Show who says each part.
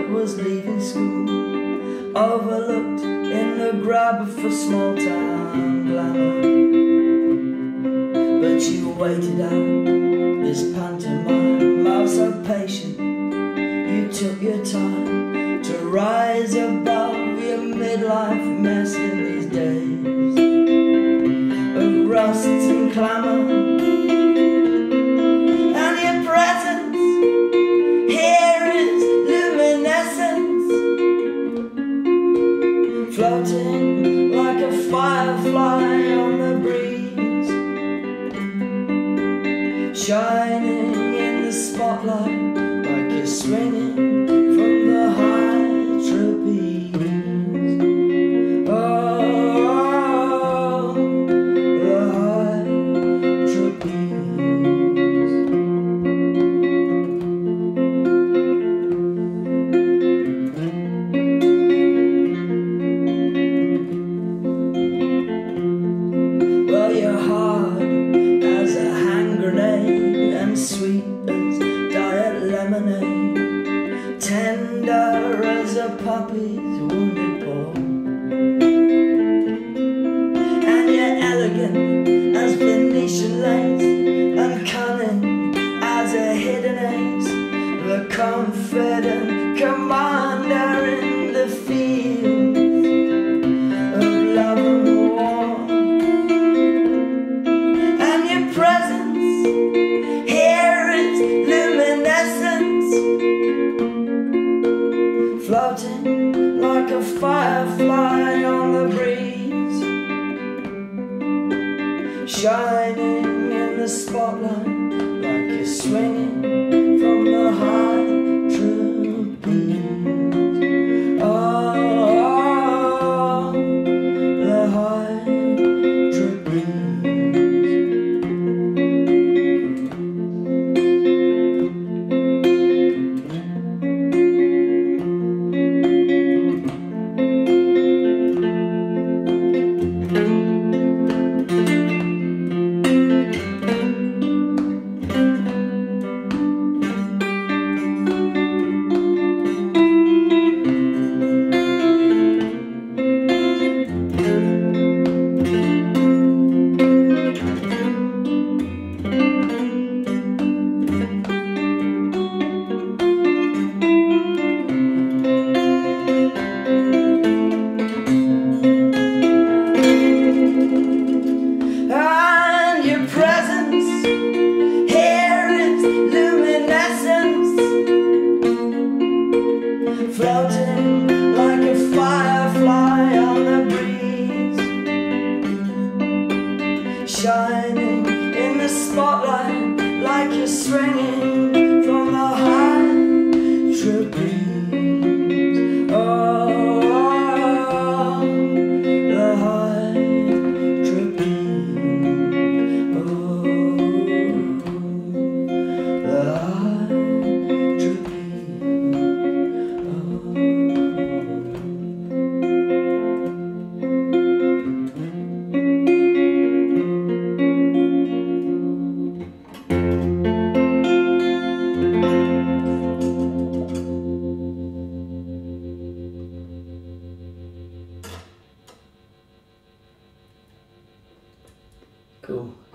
Speaker 1: was leaving school, overlooked in the grab for small town glamour. But you waited out this pantomime, I was so patient. You took your time to rise above your midlife mess in these days of rust and clamour. And your presence here is luminescence, floating like a firefly on the breeze, shining in the spotlight like you're swinging from the high trapeze. Oh, the high trapeze. Well, you're hard as a hand grenade and sweet as diet lemonade, tender as a puppy's wounded paw, and you're elegant as Venetian lace and cunning as a hidden ace, the confident commander in the field of love and war. And your presence here is luminescence, floating like a firefly on the breeze, shining in the spotlight like you're swinging from the high trapeze. Oh, the high trapeze. And your presence here is luminescence, floating like a firefly on the breeze, shining in the spotlight like you're swinging from the high trapeze. Oh, the high trapeze. Oh, the high Cool.